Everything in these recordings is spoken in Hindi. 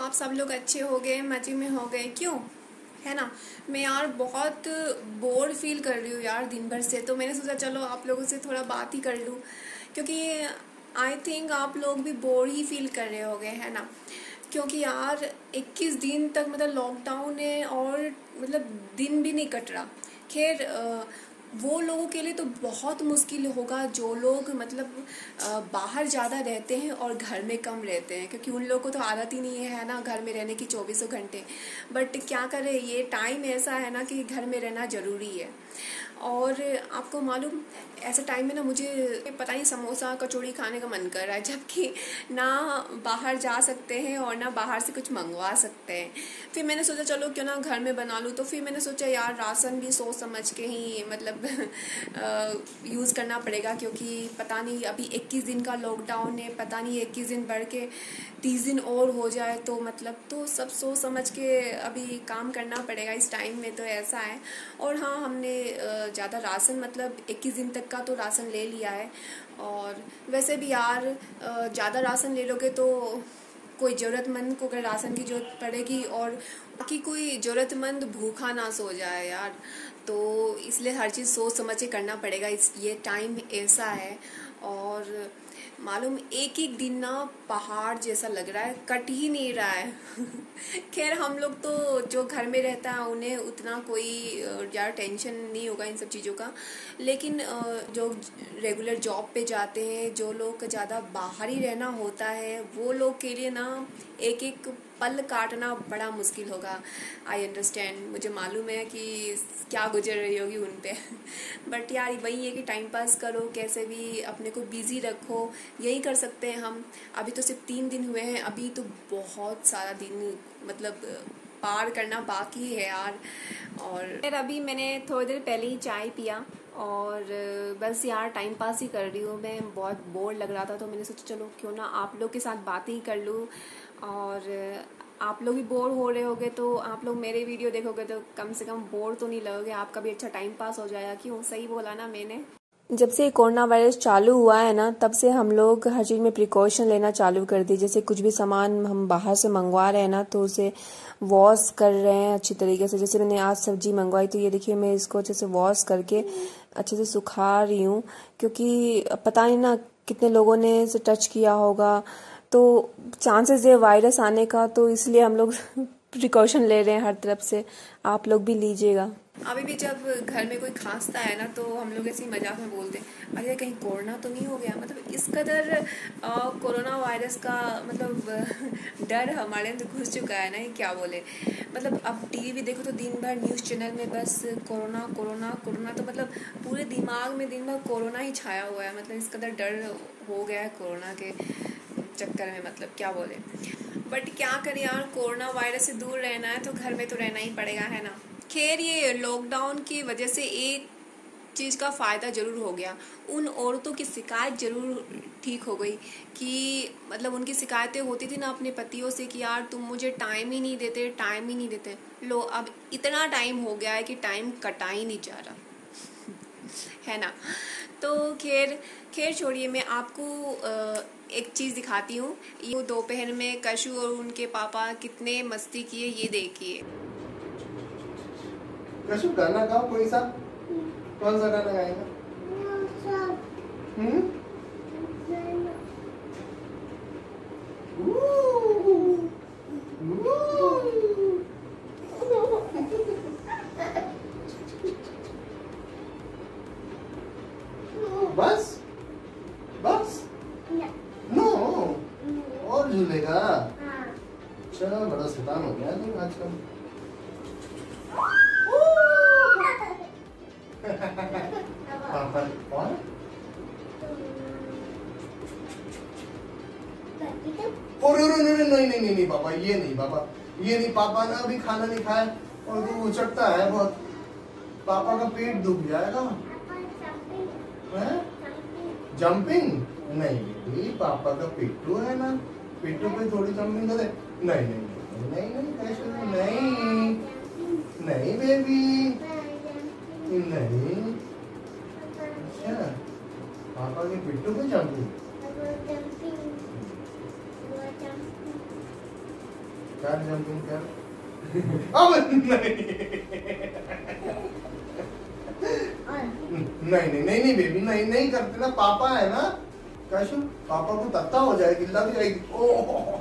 आप सब लोग अच्छे हो गए, मज़े में हो गए, क्यों? है ना। मैं यार बहुत बोर फील कर रही हूँ यार दिन भर से, तो मैंने सोचा चलो आप लोगों से थोड़ा बात ही कर लूँ, क्योंकि आई थिंक आप लोग भी बोर ही फील कर रहे होगे, है ना। क्योंकि यार 21 दिन तक मतलब लॉकडाउन है और मतलब दिन भी नहीं कट रहा। खैर वो लोगों के लिए तो बहुत मुश्किल होगा जो लोग मतलब बाहर ज़्यादा रहते हैं और घर में कम रहते हैं, क्योंकि उन लोगों को तो आदत ही नहीं है ना घर में रहने की 24 घंटे। बट क्या करें, ये टाइम ऐसा है ना कि घर में रहना ज़रूरी है। और आपको मालूम, ऐसे टाइम में ना मुझे पता नहीं समोसा कचौड़ी खाने का मन कर रहा है, जबकि ना बाहर जा सकते हैं और ना बाहर से कुछ मंगवा सकते हैं। फिर मैंने सोचा चलो क्यों ना घर में बना लूँ, तो फिर मैंने सोचा यार राशन भी सोच समझ के ही मतलब यूज़ करना पड़ेगा, क्योंकि पता नहीं अभी 21 दिन का लॉकडाउन है, पता नहीं 21 दिन बढ़ के 30 दिन और हो जाए, तो मतलब तो सब सोच समझ के अभी काम करना पड़ेगा इस टाइम में, तो ऐसा है। और हाँ, हमने ज़्यादा राशन मतलब 21 दिन तक का तो राशन ले लिया है। और वैसे भी यार ज़्यादा राशन ले लोगे तो कोई ज़रूरतमंद को अगर राशन की ज़रूरत पड़ेगी और बाकी कोई ज़रूरतमंद भूखा ना सो जाए यार, तो इसलिए हर चीज़ सोच समझ के करना पड़ेगा। इस ये टाइम ऐसा है। और मालूम एक एक दिन ना पहाड़ जैसा लग रहा है, कट ही नहीं रहा है। खैर हम लोग तो जो घर में रहता है उन्हें उतना कोई ज़्यादा टेंशन नहीं होगा इन सब चीज़ों का, लेकिन जो रेगुलर जॉब पे जाते हैं, जो लोग ज़्यादा बाहर ही रहना होता है, वो लोग के लिए ना एक एक पल काटना बड़ा मुश्किल होगा। आई अंडरस्टैंड, मुझे मालूम है कि क्या गुजर रही होगी उन पे। बट यार वही है कि टाइम पास करो, कैसे भी अपने को बिजी रखो, यही कर सकते हैं हम। अभी तो सिर्फ 3 दिन हुए हैं, अभी तो बहुत सारा दिन मतलब पार करना बाकी है यार। और फिर अभी मैंने थोड़ी देर पहले ही चाय पिया और बस यार टाइम पास ही कर रही हूँ। मैं बहुत बोर लग रहा था, तो मैंने सोचा चलो क्यों ना आप लोग के साथ बात ही कर लूँ। और आप लोग भी बोर हो रहे होगे तो आप लोग मेरे वीडियो देखोगे तो कम से कम बोर तो नहीं लगोगे, आपका भी अच्छा टाइम पास हो जाएगा। क्यों, सही बोला ना मैंने। जब से कोरोना वायरस चालू हुआ है ना, तब से हम लोग हर चीज़ में प्रिकॉशन लेना चालू कर दी। जैसे कुछ भी सामान हम बाहर से मंगवा रहे हैं ना, तो उसे वॉश कर रहे हैं अच्छी तरीके से। जैसे मैंने आज सब्जी मंगवाई, तो ये देखिए मैं इसको अच्छे से वॉश करके अच्छे से सुखा रही हूँ, क्योंकि पता नहीं ना कितने लोगों ने इसे टच किया होगा, तो चांसेस है वायरस आने का, तो इसलिए हम लोग प्रिकॉशन ले रहे हैं हर तरफ से। आप लोग भी लीजिएगा। अभी भी जब घर में कोई खांसता है ना, तो हम लोग ऐसे ही मजाक में बोलते हैं अरे कहीं कोरोना तो नहीं हो गया। मतलब इस कदर कोरोना वायरस का मतलब डर हमारे अंदर घुस चुका है ना, ये क्या बोले। मतलब अब टीवी भी देखो तो दिन भर न्यूज़ चैनल में बस कोरोना कोरोना कोरोना, तो मतलब पूरे दिमाग में दिन भर कोरोना ही छाया हुआ है। मतलब इस कदर डर हो गया है कोरोना के चक्कर में, मतलब क्या बोले। बट क्या करें यार, कोरोना वायरस से दूर रहना है तो घर में तो रहना ही पड़ेगा, है ना। खैर ये लॉकडाउन की वजह से एक चीज़ का फ़ायदा ज़रूर हो गया, उन औरतों की शिकायत ज़रूर ठीक हो गई। कि मतलब उनकी शिकायतें होती थी ना अपने पतियों से कि यार तुम मुझे टाइम ही नहीं देते, टाइम ही नहीं देते। लो अब इतना टाइम हो गया है कि टाइम कटा ही नहीं जा रहा, है ना। तो खैर खैर छोड़िए, मैं आपको एक चीज़ दिखाती हूँ। ये दोपहर में कशु और उनके पापा कितने मस्ती किए, ये देखिए। कशु गाना गाओ कोई सा। कौन सा गाना गाएगा? बस बस नो और झूलेगा। चलो बड़ा शैतान हो गया तुम आजकल। पापा कौन? नहीं नहीं नहीं नहीं पापा, ये नहीं पापा, ये नहीं पापा ने अभी खाना नहीं खाया और तू उचटता है बहुत, पापा का पेट दुख जाएगा। जंपिंग नहीं बेबी, पापा का पिट्टू है ना, पिट्टू पे थोड़ी जंपिंग करे। नहीं नहीं नहीं नहीं कैसे नहीं नहीं बेबी नहीं। अच्छा पापा के पिट्टू पे जंपिंग। कर जंपिंग कर। अब नहीं बेबी, नहीं करते ना, पापा है ना कैशु, पापा को तत्ता हो जाएगी, लग जाएगी। Oh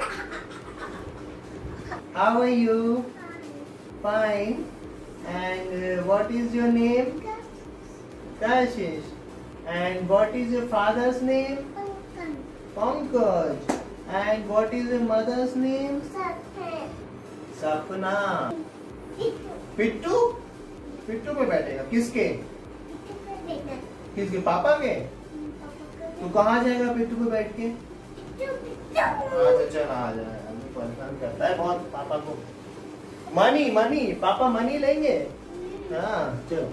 how are you? Fine. And what is your name? Kashish. And what is your father's name? Pankaj. And what is your mother's name? Sapna. पिट्टू? पिट्टू पे बैठेगा किसके? किसके? पापा के? तू कहाँ जाएगा पिट्टू पे बैठ के? अच्छा चल आ जाए, अभी परेशान करता है बहुत पापा को। मनी पापा मनी लेंगे। हाँ चलो।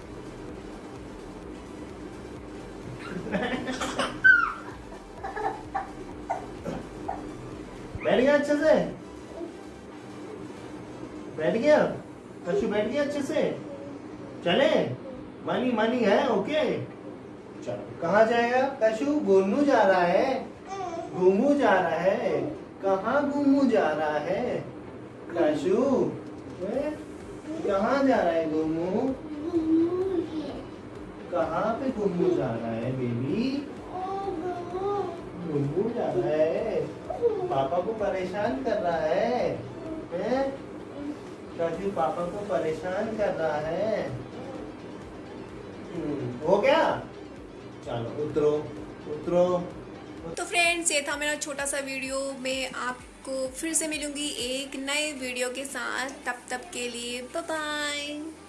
बैठ गया अच्छे से? बैठ गया कशु? बैठ गया अच्छे से? चले? मनी है ओके। चलो कहाँ जाएगा कशु? गोनू जा रहा है, घूमू जा रहा है। कहाँ घूमू जा रहा है कशु? कहाँ जा रहा है घूमू? कहाँ पे घूमू जा रहा है बेबी? घूमू जा रहा है, पापा को परेशान कर रहा है, काजू पापा को परेशान कर रहा है। हो गया? चलो उतरो उतरो। तो फ्रेंड्स ये था मेरा छोटा सा वीडियो। मैं आपको फिर से मिलूंगी एक नए वीडियो के साथ, तब तक के लिए बाय बाय।